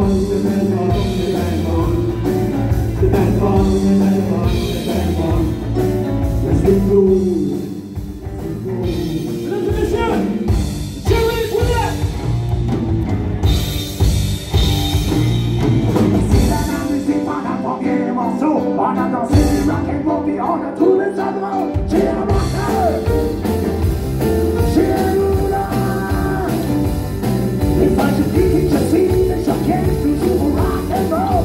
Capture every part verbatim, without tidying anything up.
c'est belle bonne, c'est belle bonne. C'est belle bonne, c'est belle bonne, c'est belle bonne. Mais c'est cool, c'est cool. Mesdames et messieurs, Jerry Boulet! Si la musique pendant le premier morceau, on a dansé du rock and roll puis on a trouvé ça drôle. J'ai un rocker, j'ai un rouleur. Les fois je dis que je suis le jockey, toujours au rock and roll.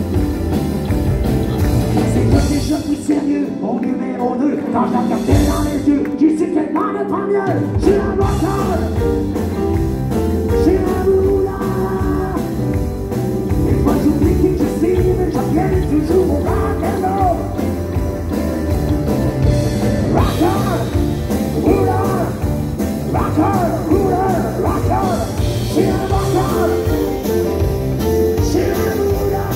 C'est toi qui je suis sérieux, mon numéro deux. Quand je la regardais dans les yeux, j'ai su qu'elle m'en est pas mieux. J'ai un rocker, j'ai un rouleur. Les fois j'oublie qui je suis, mais je viens toujours au rock and roll. Rocker, rouleur, rocker, rouleur, rocker. J'ai un rocker, j'ai un rouleur.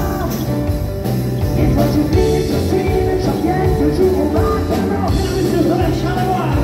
Les fois j'oublie qui je suis, mais je viens toujours au rock and roll. Mesdames et messieurs, Robert Charlevoix.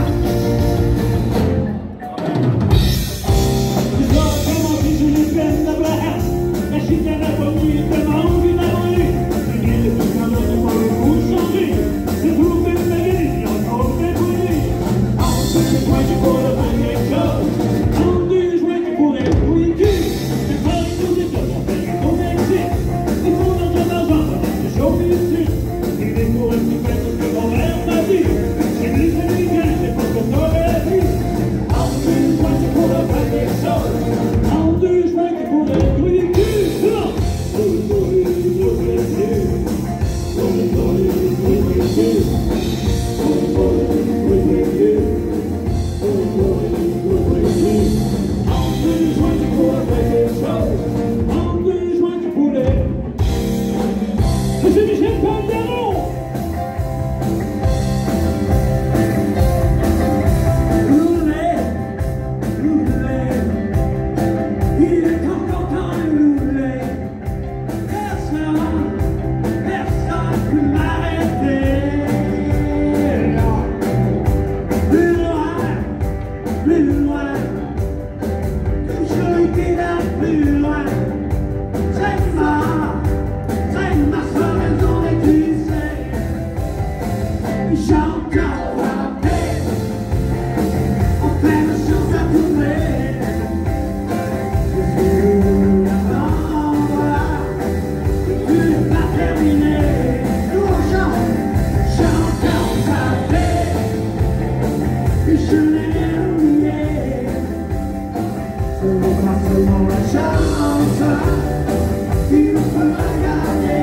Tu vois comment tu joues les peines de place. La chicane a promis tellement envie d'aller. Les villes de Canada ne vont pas changer. C'est vous qui me guérissez, encore fait brûler. En deux joints qui pourraient faire quelque chose. En deux joints qui pourraient brûler le cul. C'est pas les tous les deux, on fait du bon Mexique. Il faut dans un argent, ça va se chauffer ici. Il est pour un petit peu tout ce que mon mère m'a dit. C'est lui, c'est lui, c'est pas ce que t'aurais dit. En deux joints qui pourraient faire quelque chose. En deux joints qui pourraient brûler le cul. Monsieur Michel Calderon! Roulez, roulez, il est encore temps de rouler. Personne, personne peut m'arrêter. Plus loin, plus loin, toujours été là plus loin. C'est ma, c'est ma seule raison et tu sais, j'ai encore frappé, on fait la chose à trouver. Je suis l'endroit que tu n'es pas terminé. Nous on chante, j'ai encore frappé, et je n'ai rien oublié. Ce n'est pas seulement la chance qui nous fera gagner.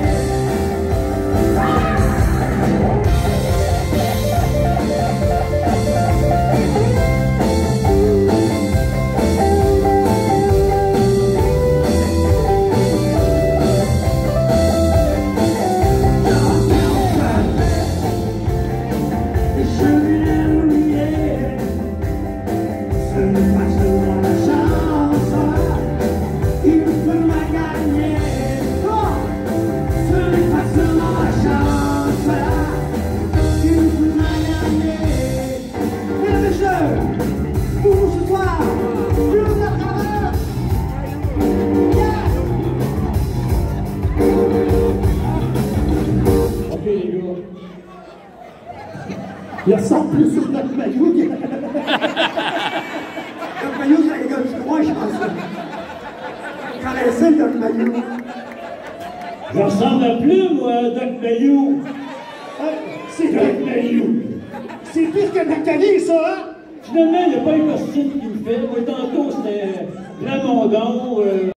Et je n'ai rien oublié. Ce n'est pas seulement la chance qui nous fera gagner. Oh, ce n'est pas seulement la chance qui nous fera gagner. Mesdames et messieurs, pour ce soir, plus de travers. Ok les gars. Il ressemble plus sur Doc Mayou que... Doc Mayou, c'est un gars du coin, je pense. Vous connaissez le Doc Mayou? Je ressemble à plus, moi, à Doc Mayou. Ah, c'est Doc Mayou. C'est pire que Nathalie, ça, hein? Finalement, il n'y a pas eu costume qui me fait. Moi, tantôt, c'était Plamondon. Euh...